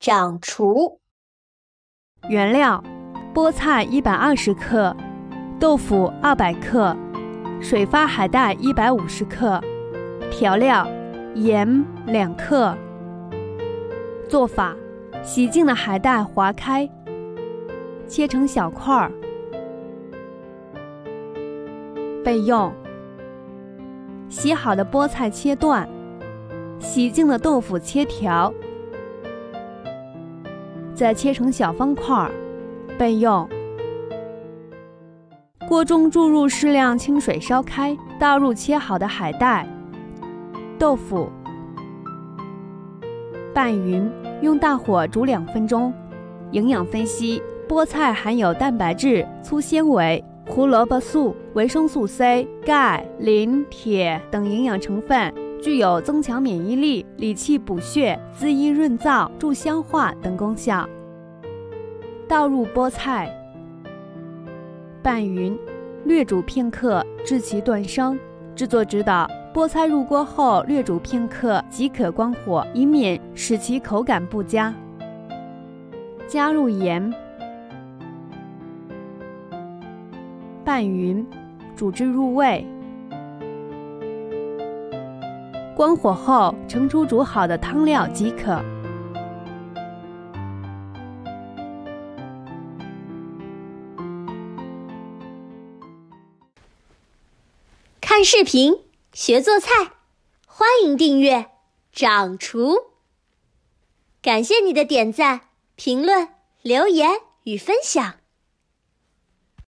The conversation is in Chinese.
掌厨。 原料：菠菜120克，豆腐200克，水发海带150克。调料：盐2克。做法：洗净的海带划开，切成小块儿。备用：洗好的菠菜切段，洗净的豆腐切条，再切成小方块儿。备用：锅中注入适量清水烧开，倒入切好的海带、豆腐，拌匀，用大火煮2分钟。营养分析：菠菜含有蛋白质、粗纤维、胡萝卜素、维生素 C、钙、磷、铁等营养成分，具有增强免疫力、理气补血、滋阴润燥、助消化等功效。倒入菠菜，拌匀，略煮片刻至其断生。制作指导：菠菜入锅后略煮片刻即可关火，以免使其口感不佳。加入盐，拌匀，煮至入味。关火后盛出煮好的汤料即可。 看视频学做菜，欢迎订阅掌厨。感谢你的点赞、评论、留言与分享。